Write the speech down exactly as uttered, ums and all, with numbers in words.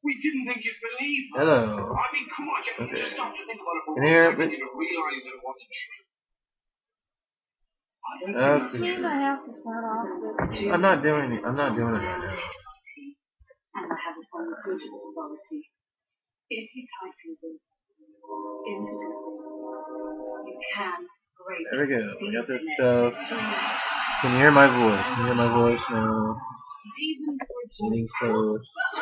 We didn't think you'd believe us. Hello. I mean, come on, you Okay. just stop to think about it for Can you hear a me? second to realize that it wasn't true. Okay. I have to start off with I'm not doing it. I'm not doing it right now. and I have a pharmaceutical authority. If you tighten this into you can break. There we go. We got this stuff. Can you hear my voice? Can you hear my voice now? Getting close.